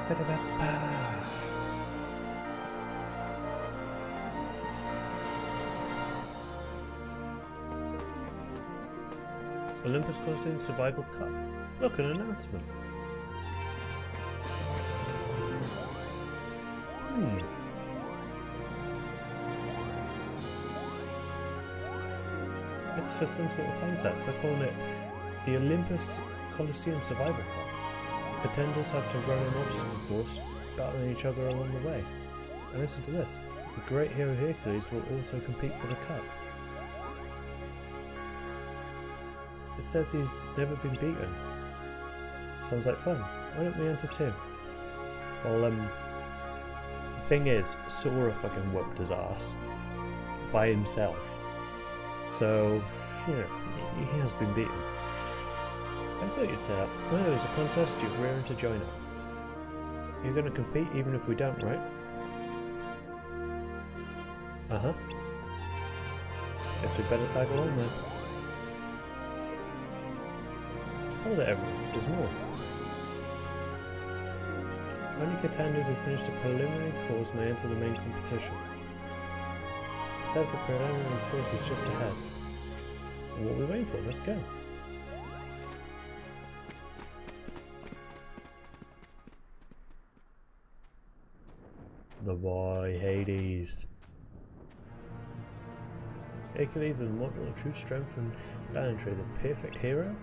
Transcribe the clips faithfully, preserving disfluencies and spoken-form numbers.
Ba-da-ba-ba. Olympus Coliseum Survival Cup. Look, an announcement. Hmm. It's for some sort of contest. They're calling it the Olympus Coliseum Survival Cup. Pretenders have to run an obstacle course, battling each other along the way. And listen to this. The great hero Hercules will also compete for the cup. It says he's never been beaten. Sounds like fun. Why don't we enter too? Well, um, the thing is, Sora fucking whooped his ass by himself. So, you know, he has been beaten. I thought you'd say that. Oh, there's a contest, you're raring to join it. You're going to compete even if we don't, right? Uh-huh. Guess we better tag along then. Hold it, everyone. There's more. Only contenders who finish the preliminary course may enter the main competition. It says the preliminary course is just ahead. And what are we waiting for? Let's go. The boy Hades. Hercules is the model of true strength and gallantry, the perfect hero.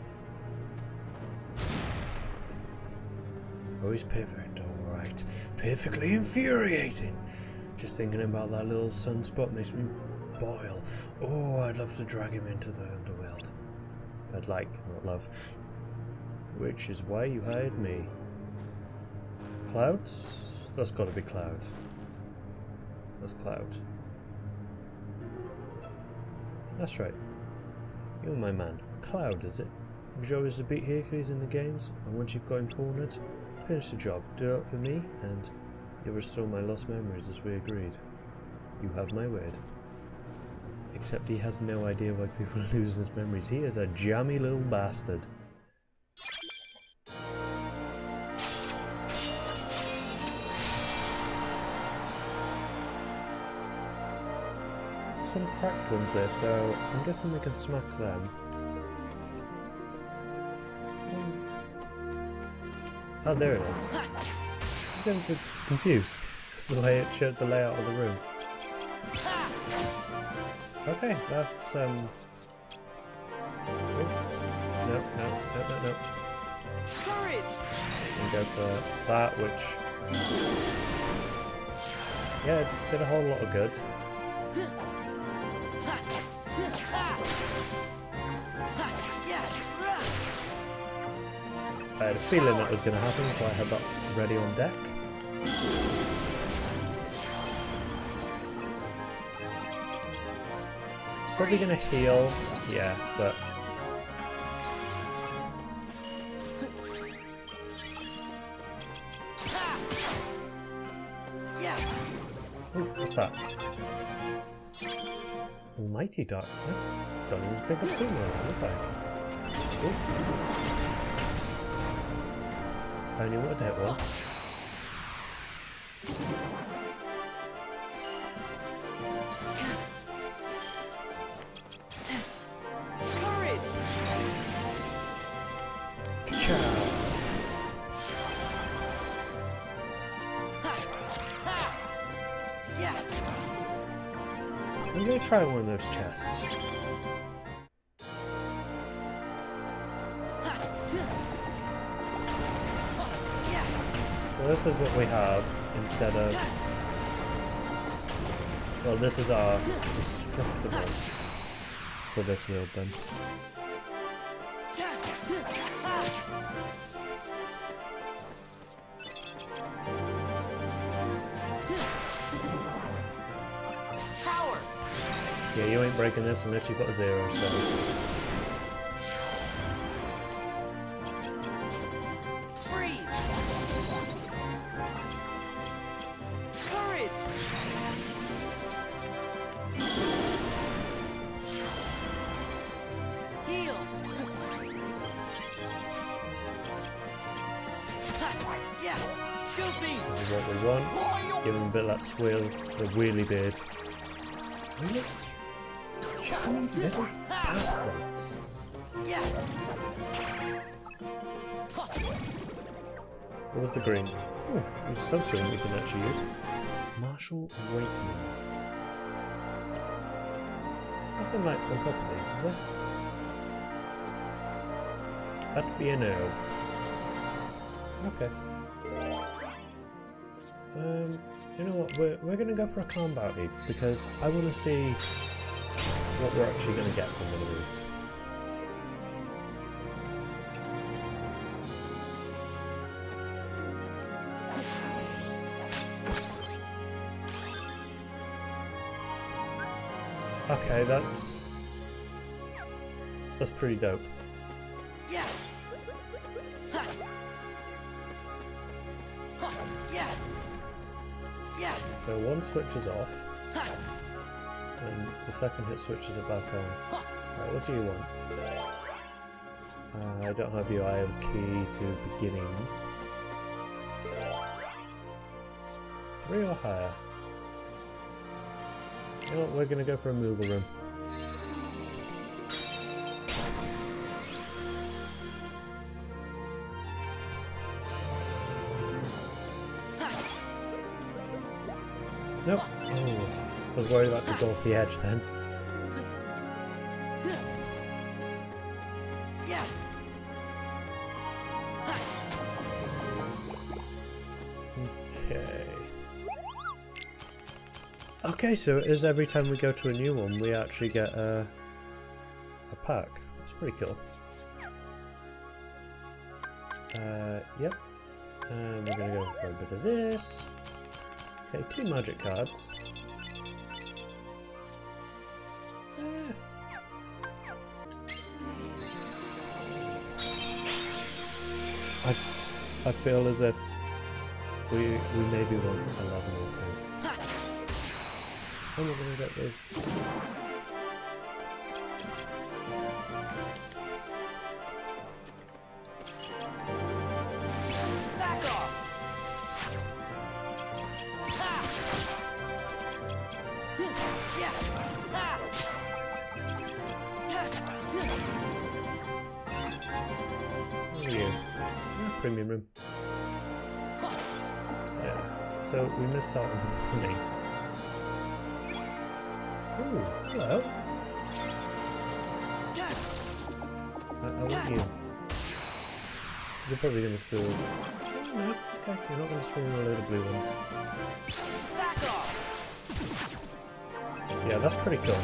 Oh, he's perfect, alright. Perfectly infuriating. Just thinking about that little sunspot makes me boil. Oh, I'd love to drag him into the underworld. I'd like, not love. Which is why you hired me. Clouds? That's gotta be Cloud. That's Cloud. That's right. You're my man. Cloud, is it? Your job is to beat Hercules in the games, and once you've got him cornered, finish the job, do it for me, and you'll restore my lost memories as we agreed. You have my word. Except he has no idea why people lose his memories. He is a jammy little bastard. Some cracked ones there, so I'm guessing we can smack them. Oh, there it is. I'm getting a bit confused. It's the way it showed the layout of the room. Okay, that's um. No, no, no, no, no. Courage. And go for that, which. Yeah, it did a whole lot of good. I had a feeling that was going to happen, so I had that ready on deck. Probably going to heal, yeah, but... Ooh, what's that? Almighty Dark. I don't even think I've seen one, have I? Ooh. I only wanted that one. Courage. Ciao. Yeah. I'm gonna try one of those chests. So this is what we have instead of... Well, this is our destructible for this build then. Yeah, you ain't breaking this unless you've got a zero, so... one. Give him a bit of that swirl, the wheelie beard. Really? Charming little bastards. What was the green? Oh, there's something we can actually use. Martial Awakening. Nothing like on top of these, is there? That'd be a no. Okay. Um, you know what? We're we're gonna go for a calm bounty because I want to see what we're actually gonna get from one of these. Okay, that's that's pretty dope. Yeah. Yeah. Yeah. So one switches off, and the second hit switches it back on. Right, what do you want? Uh, I don't have your I am key to beginnings. Three or higher. You know what, we're gonna go for a Moogle room. Nope. Oh, I was worried about the go off the edge then. Okay. Okay, so it is every time we go to a new one, we actually get a, a pack. That's pretty cool. Uh, yep. And we're gonna go for a bit of this. Okay, two magic cards. Eh. I, I feel as if we we maybe want a level or two. I'm not gonna get this. Premium room. Yeah. So we missed out on the money. Ooh, hello. I, I want you. You're probably going to spoon. Oh, no, okay. You're not going to spoon a load of blue ones. Yeah, that's pretty cool.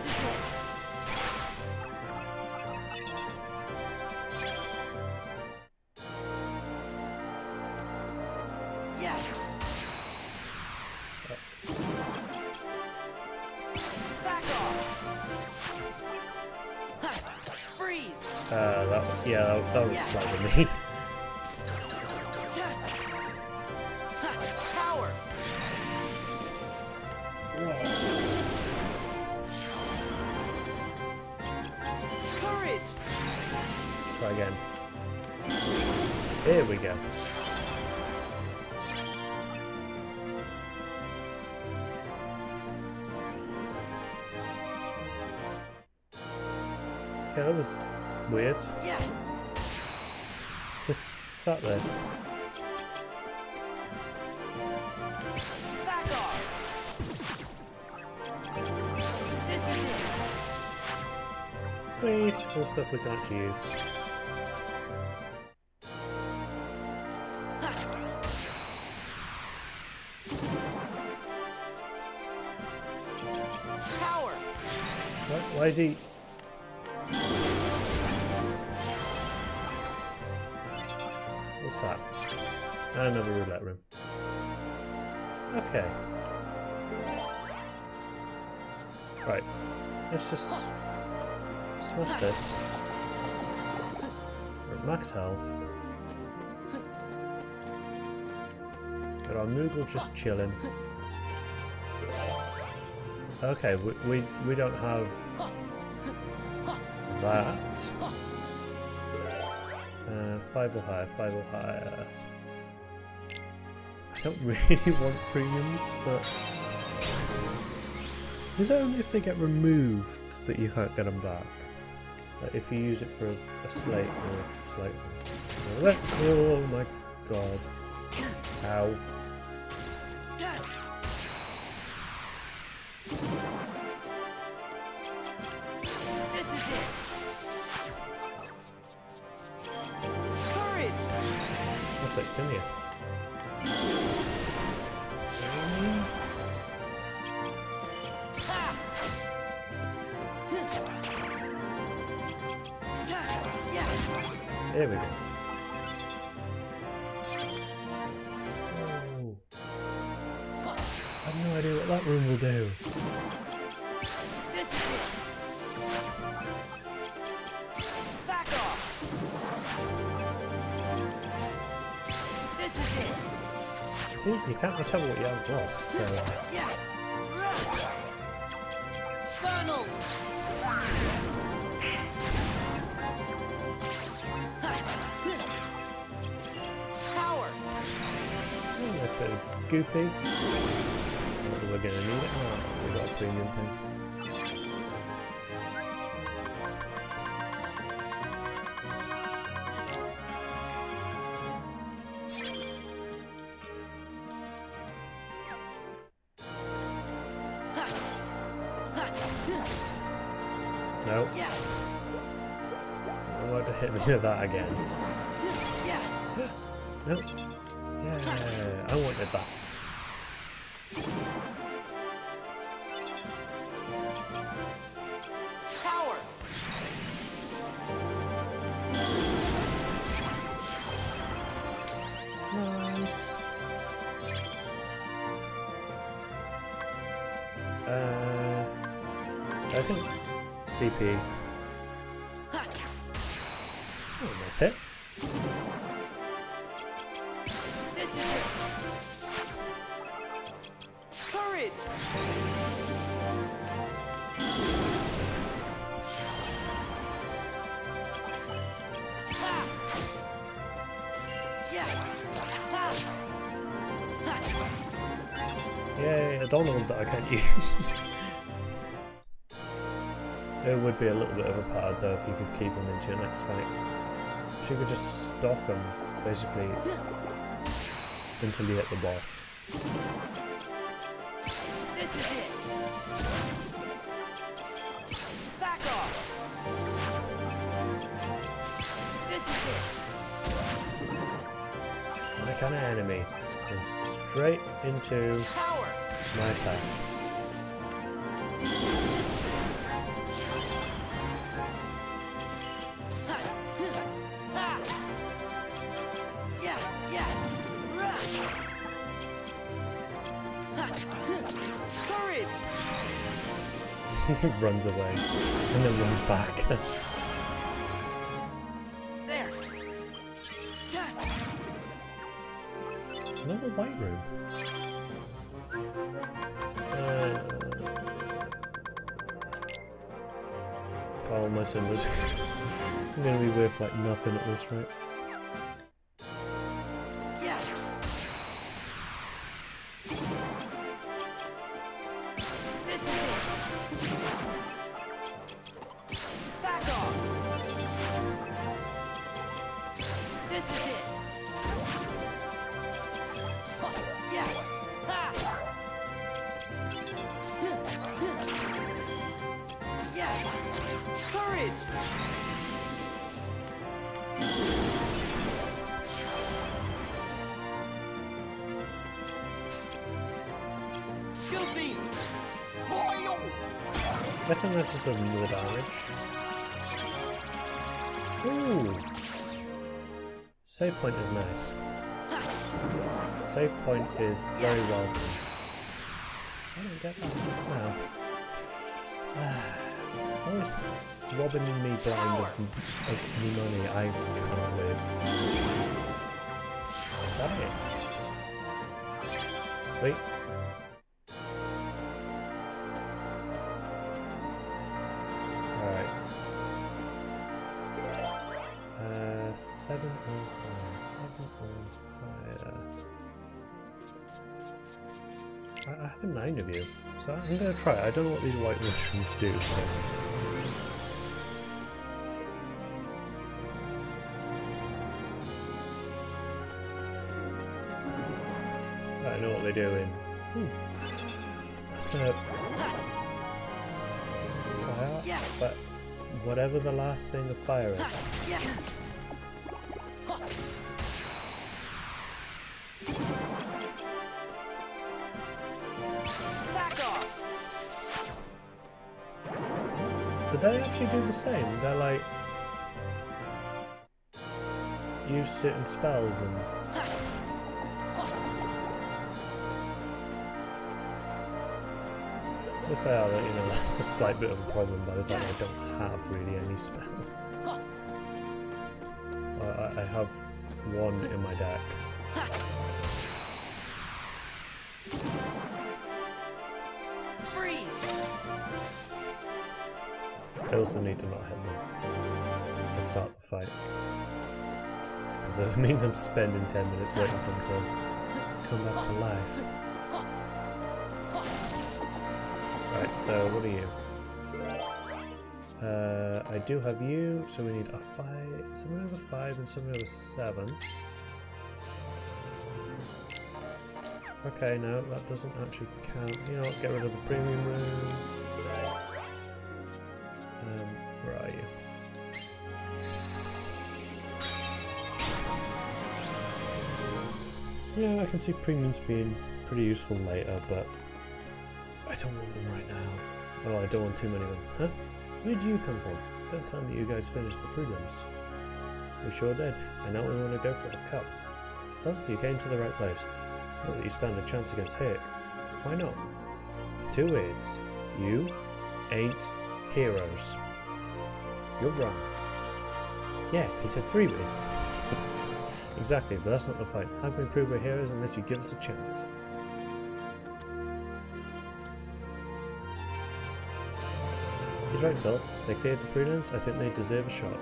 Uh, that, yeah, that, that was flat with me. Power. Courage. Try again. Here we go. Okay, that was weird. Yeah. Just sat there. Back off. This is it. Sweet, all stuff we can't use. Power. What? Why is he? What's that? Another roulette room. Okay. Right. Let's just smash this. We're at max health. Got our Moogle just chilling. Okay, we we, we don't have that. Uh, five or higher, five or higher. I don't really want premiums, but is it only if they get removed that you can't get them back? Like if you use it for a slate or a slate. Oh my god. Ow. This is it. Courage. That's like Phineas. Ha! Yeah. There we go. Oh. I have no idea what that room will do. This is it. Back off. This is it. See, you can't recover what you haven't lost, so... Yeah. Funnel. Power. Oh, that's a bit goofy. Not that we're gonna need it. Oh, we got a premium thing. No. Yeah. I don't want to hit me with that again. Yeah. No. Yeah, I wanted that. Power. Nice. Uh, I think C P. Oh, nice hit. This is it. Courage. Ha! Yeah. Ha! Ha! Yay, a Donald that I can't use. It would be a little bit of a pad though if you could keep him into your next fight. So you could just stalk him, basically, until you hit the boss. This is it. Back off. This is it. My kind of enemy. And straight into Power. my attack. Ha! Ha! Yeah, yeah. Rush. Ha! Courage. Runs away. And then runs back. There. Another white room. Uh, oh, my cinders. I'm gonna be worth like nothing at this rate. Yeah. This is it. Back off. This is it. Yeah. Ha! Yeah. Courage. Guilty. I think that just does more damage. Ooh! Save point is nice. Save point is very welcome. I don't get that. No. Always robbing me blind of, of me money. I can't wait. Is that it? Sweet. Alright. Uh, seven or higher. Seven or higher. I, I have a nine of you, so I'm going to try it. I don't know what these white mushrooms do, so... I know what they do in... Hmm. That's a... fire? Yeah. But whatever the last thing of fire is. Yeah. Back off. Did they actually do the same? They're like... use certain spells and... If they are, you know, that's a slight bit of a problem by the fact I don't have really any spells. I, I have one in my deck. Freeze. I also need to not hit them to start the fight. Because it means I'm spending ten minutes waiting for them to come back to life. Right, so what are you? Uh, I do have you, so we need a five, someone over five and someone over seven. Okay, no, that doesn't actually count. You know what, get rid of the premium room. Um, where are you? Yeah, I can see premiums being pretty useful later, but I don't want them right now. Oh, I don't want too many of them. Huh? Where'd you come from? Don't tell me you guys finished the prelims. We sure did, and now we want to go for the cup. Well, you came to the right place. Not that you stand a chance against Hayek. Why not? Two words. You ain't heroes. You're wrong. Yeah, he said three words. Exactly, but that's not the point. How can we prove we're heroes unless you give us a chance? He's right, Phil. They cleared the prelims. I think they deserve a shot.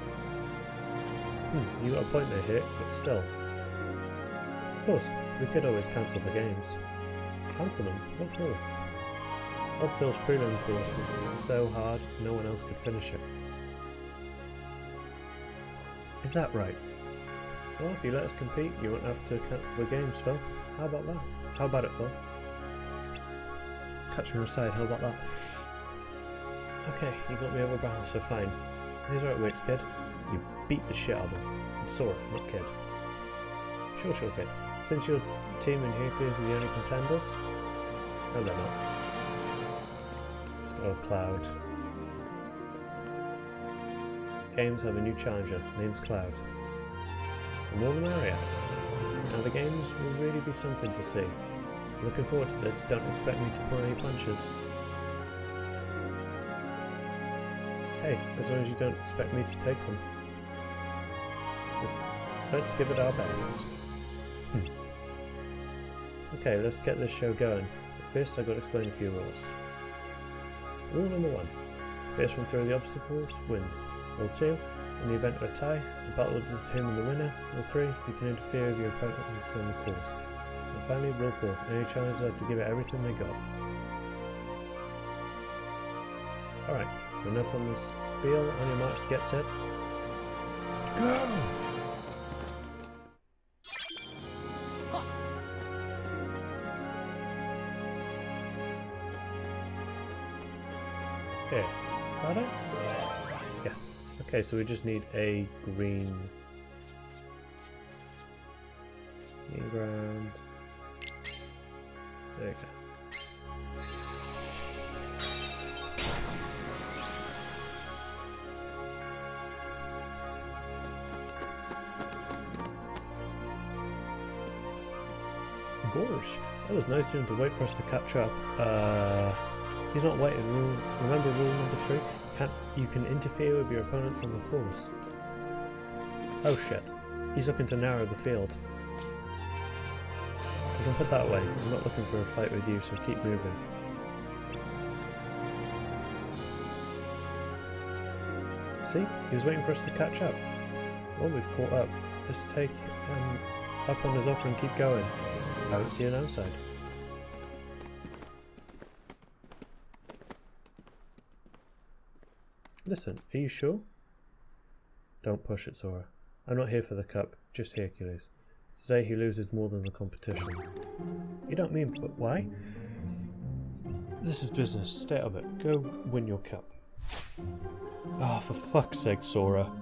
Hmm, you got a point there, Hayek, but still. Of course, we could always cancel the games. Cancel them? What for? Odd Phil's prelim course was so hard, no one else could finish it. Is that right? Well, if you let us compete, you won't have to cancel the games, Phil. How about that? How about it, Phil? Catch me aside, how about that? Okay, you got me over barrel, so fine. Here's how it works, kid. You beat the shit out of them. And Sora, not kid. Sure, sure, kid. Since your team and Hercules are the only contenders? No, they're not. Oh, Cloud. Games have a new challenger. Name's Cloud. The more the merrier. Now the games will really be something to see. Looking forward to this. Don't expect me to pull any punches. Hey, as long as you don't expect me to take them. Just, let's give it our best. Hmm. Okay, let's get this show going. But first I've got to explain a few rules. Rule number one. First one through the obstacles wins. Rule two. In the event of a tie, the battle will determine the winner. Rule three. You can interfere with your opponents on the course. And finally, rule four. Any challengers have to give it everything they got. Alright. Enough on this spiel. On your march, get set. Go! Here. Is that it? Yes. Okay, so we just need a green... green ground. There you go. Gorge. That was nice of him to wait for us to catch up. Uh, he's not waiting. Rule, remember rule number three? Can't, you can interfere with your opponents on the course. Oh shit. He's looking to narrow the field. You can put that away. I'm not looking for a fight with you, so keep moving. See? He was waiting for us to catch up. Well, we've caught up. Let's take... Um, up on his offer and keep going. I don't see an outside. Listen, are you sure? Don't push it, Sora. I'm not here for the cup, just Hercules. Say he loses more than the competition. You don't mean, but why? This is business, stay out of it. Go win your cup. Ah, oh, for fuck's sake, Sora.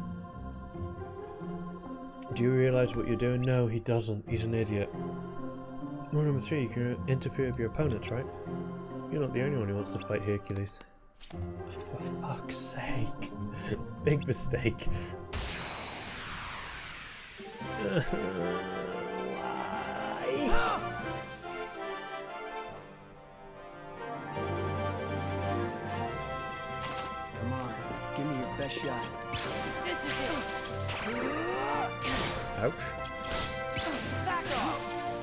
Do you realise what you're doing? No, he doesn't. He's an idiot. Rule number three, you can interfere with your opponents, right? You're not the only one who wants to fight Hercules. For fuck's sake. Big mistake. Why? Come on, give me your best shot. This is it. Ouch. Back off.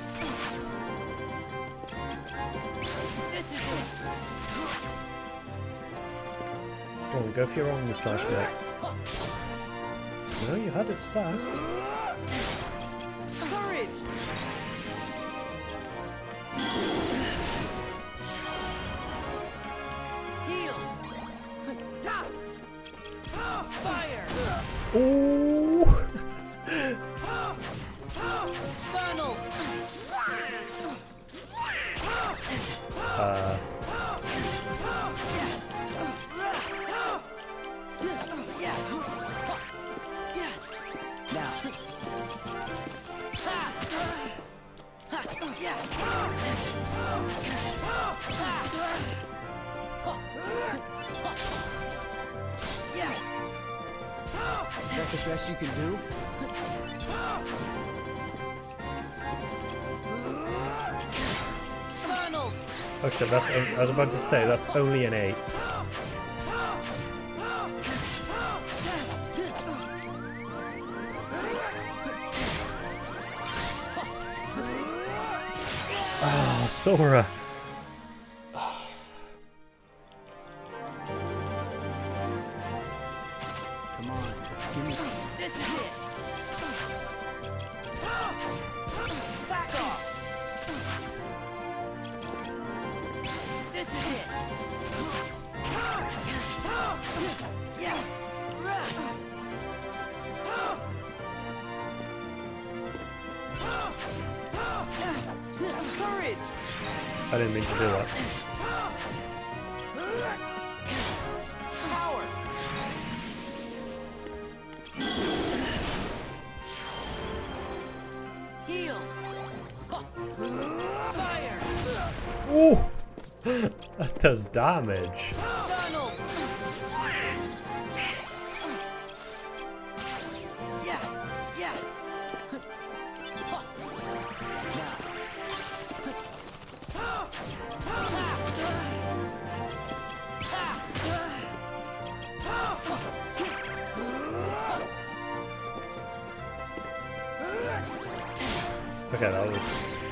This is it. Go on, go for your wrong slash mate. No, you had it stacked. Courage. Heal. Fire. Ooh. Funnel. Uh. Is that the best you can do? Funnel. Okay, that's. I was about to say that's only an eight. Ah, oh, Sora. Come on, give me. This is it. Back off. This is it. Yeah. Courage. I didn't mean to do that. Power. Heal. Fire. Ooh! That does damage. Tunnel. Yeah. Yeah. Okay, that was.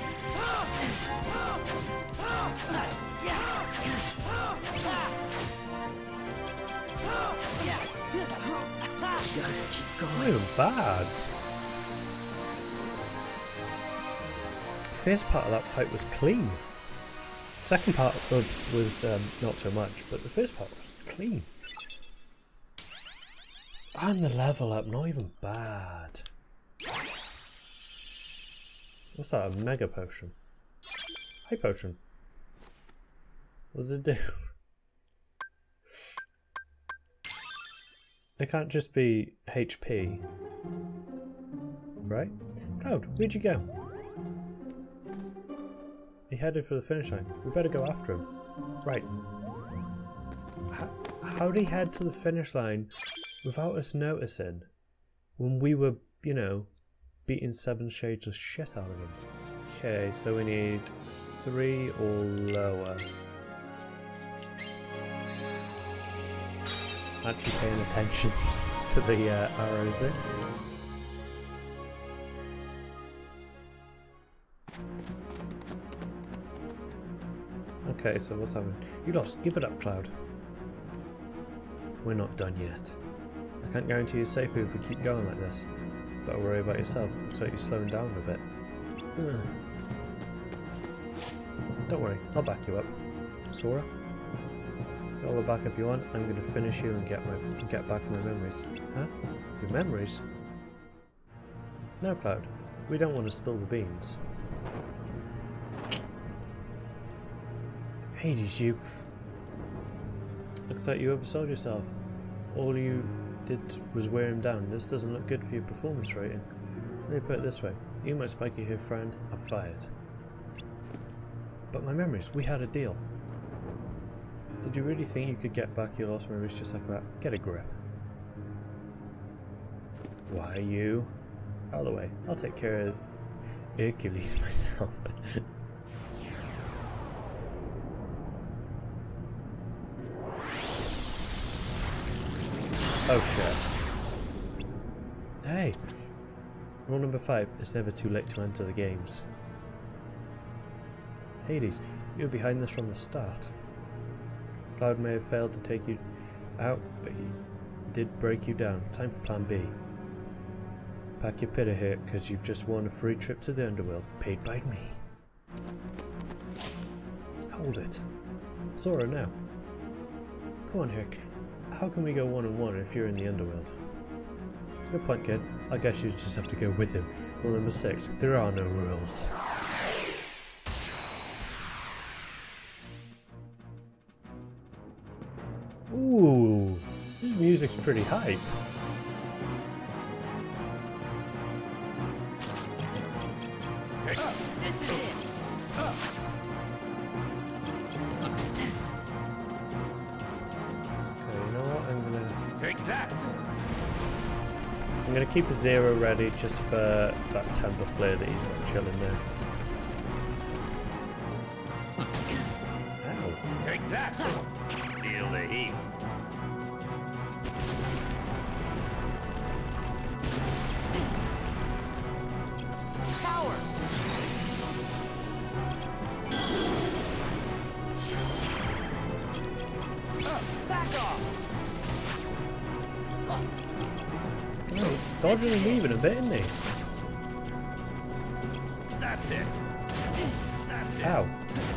Not even bad. The first part of that fight was clean. The second part of, was um, not so much, but the first part was clean. And the level up, not even bad. What's that? A mega potion? High potion. What does it do? It can't just be H P. Right? Cloud, where'd you go? He headed for the finish line. We better go after him. Right. How, how'd he head to the finish line without us noticing when we were, you know, beating Seven Shades of shit out of him? Okay, so we need three or lower. Actually paying attention to the uh, arrows there. Okay, so what's happening? You lost. Give it up, Cloud. We're not done yet. I can't guarantee you safe if we keep going like this. Better worry about yourself. Looks like you're slowing down a bit. Ugh. Don't worry, I'll back you up. Sora? All the backup you want, I'm gonna finish you and get my get back my memories. Huh? Your memories? No, Cloud. We don't want to spill the beans. Hades, you... Looks like you oversold yourself. All you did was wear him down. This doesn't look good for your performance rating. Let me put it this way. You, my spiky haired friend, are fired. But my memories, we had a deal. Did you really think you could get back your lost memories just like that? Get a grip. Why you? Out of the way. I'll take care of Hercules myself. Oh shit. Hey! Rule number five, it's never too late to enter the games. Hades, you were behind this from the start. Cloud may have failed to take you out, but he did break you down. Time for plan B. Pack your pitter here, because you've just won a free trip to the underworld, paid by me. Hold it. Sora now. Come on, Herc. How can we go one on one if you're in the underworld? Good point, kid. I guess you just have to go with him. Rule number six, there are no rules. Ooh, this music's pretty hype. This is it. Okay, you know what? I'm gonna Take that. I'm gonna keep a zero ready just for that temper flare that he's got chilling there. Ow. Take that. Feel the heat. Power. Back off. Oh, he's dodging and weaving a bit, isn't he? That's it. That's it. Ow.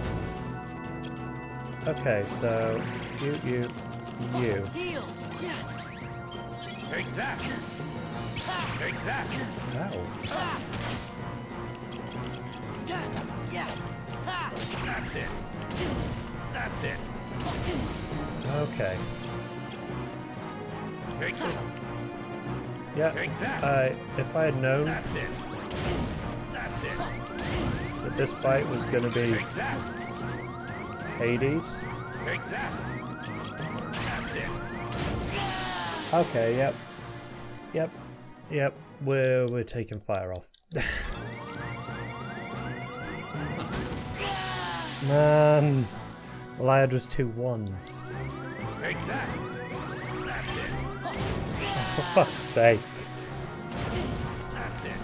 Okay, so you, you, you. Heal. Take that. Take that. Ow. That's it. That's it. Okay. Take that. Yeah. Take that. Uh, if I had known That's it. That's it. that this fight was going to be Take that. Hades. Take that. That's it. Okay. Yep. Yep. Yep. We're we're taking fire off. Man, all I had was two ones. Take that. That's it. Oh, for fuck's sake. That's it.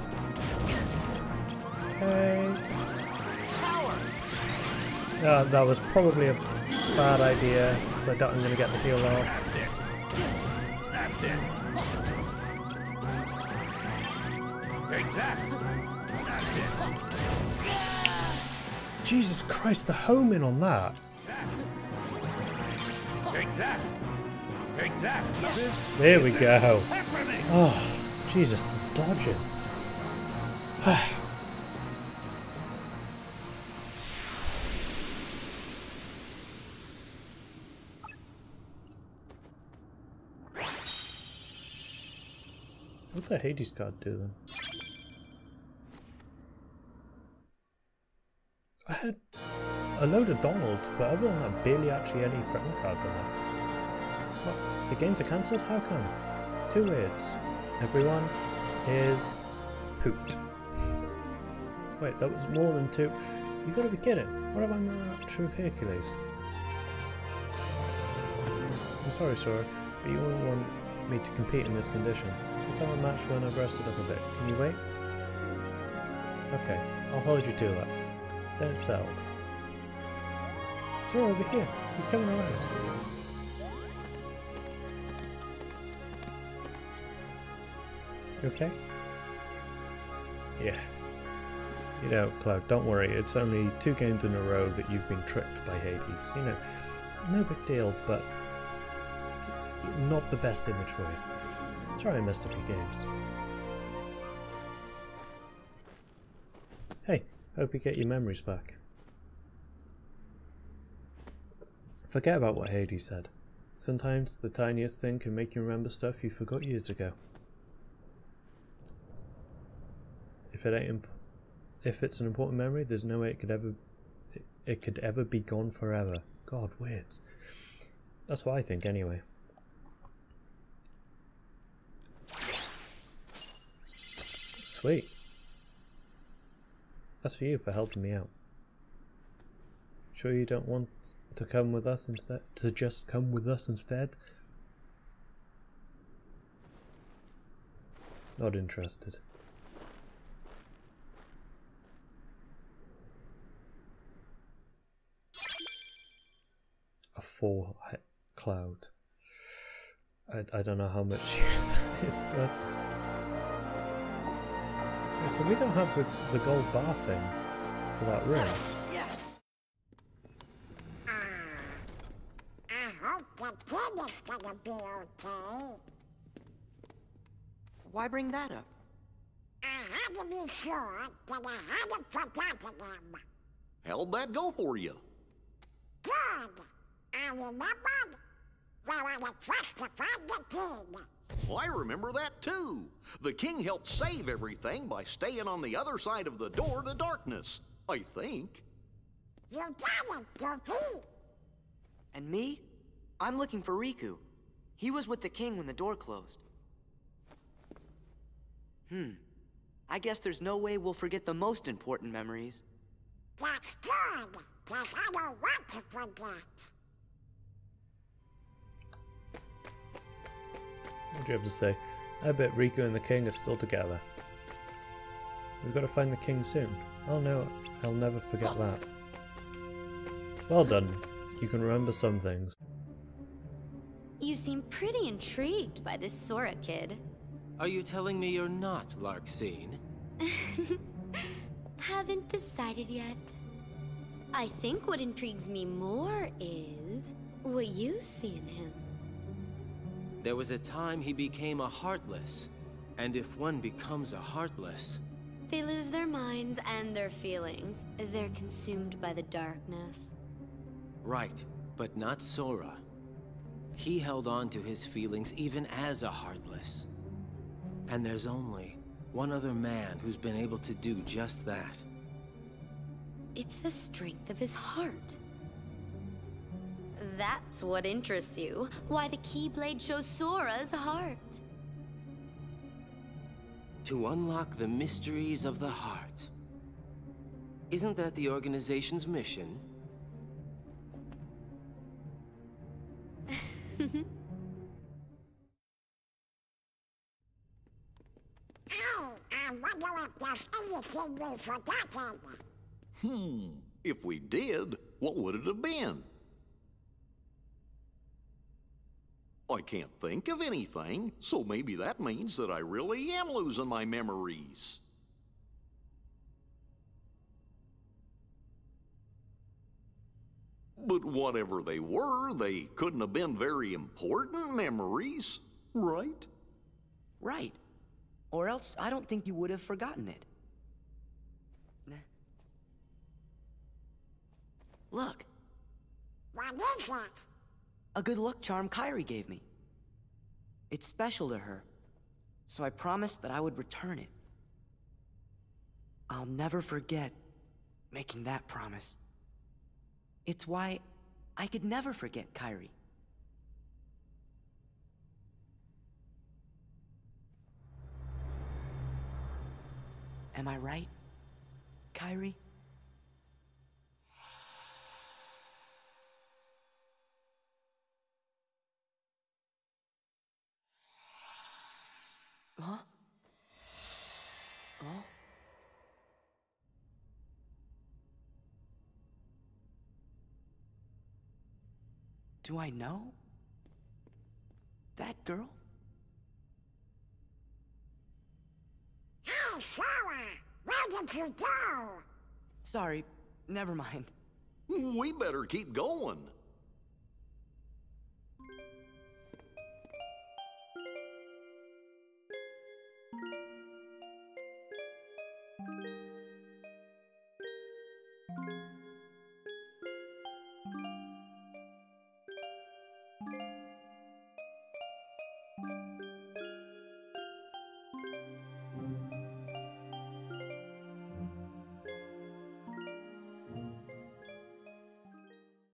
Okay. Power. Uh, that was probably a bad idea because I doubt I'm going to get the heal off. That's it. That's it. Take that. That's it. Jesus Christ, the homing on that. Take that. Take that. This There we is go. happening. Oh, Jesus, I'm dodging. What's the Hades card do then? I had a load of Donalds, but other than that, barely actually any threatening cards on there. What? The games are cancelled? How come? Two words. Everyone is pooped. Wait, that was more than two. You gotta be kidding. What about my match with Hercules? I'm sorry, Sora, but you wouldn't want me to compete in this condition. Let's have a match when I've rested up a bit. Can you wait? Okay, I'll hold you to that. Then it's settled. Sora over here. He's coming around. You okay? Yeah. You know, Cloud, don't worry. It's only two games in a row that you've been tricked by Hades. You know, no big deal, but not the best image for you. Sorry I messed up your games. Hey, hope you get your memories back. Forget about what Hades said. Sometimes the tiniest thing can make you remember stuff you forgot years ago. If it ain't imp if it's an important memory, there's no way it could ever it, it could ever be gone forever. God, weird. That's what I think anyway. Sweet. That's for you for helping me out. Sure you don't want to come with us instead? To just come with us instead? Not interested. A four cloud. I, I don't know how much use that is to us. Yeah, so we don't have the, the gold bar thing for that room. The kid is gonna be okay. Why bring that up? I had to be sure that I hadn't forgotten him. How'd that go for you? Good. I remembered where I had first to find the king. Well, I remember that too. The king helped save everything by staying on the other side of the door to darkness, I think. You got it, Goofy. And me? I'm looking for Riku. He was with the king when the door closed. Hmm. I guess there's no way we'll forget the most important memories. That's good, because I don't want to forget. What do you have to say? I bet Riku and the king are still together. We've got to find the king soon. Oh no, I'll never forget that. Well done. You can remember some things. You seem pretty intrigued by this Sora kid. Are you telling me you're not Larxene? Haven't decided yet. I think what intrigues me more is what you see in him. There was a time he became a Heartless. And if one becomes a Heartless... They lose their minds and their feelings. They're consumed by the darkness. Right, but not Sora. He held on to his feelings even as a Heartless. And there's only one other man who's been able to do just that. It's the strength of his heart. That's what interests you. Why the Keyblade shows Sora's heart. To unlock the mysteries of the heart. Isn't that the organization's mission? Oh, I wonder if there's anything we've forgotten. Hmm, if we did, what would it have been? I can't think of anything, so maybe that means that I really am losing my memories. But whatever they were, they couldn't have been very important memories, right? Right. Or else I don't think you would have forgotten it. Look. What is it? A good luck charm Kairi gave me. It's special to her, so I promised that I would return it. I'll never forget making that promise. It's why I could never forget Kairi. Am I right, Kairi? Huh? Oh? Do I know that girl? Hey, Sora! Where did you go? Sorry, never mind. We better keep going.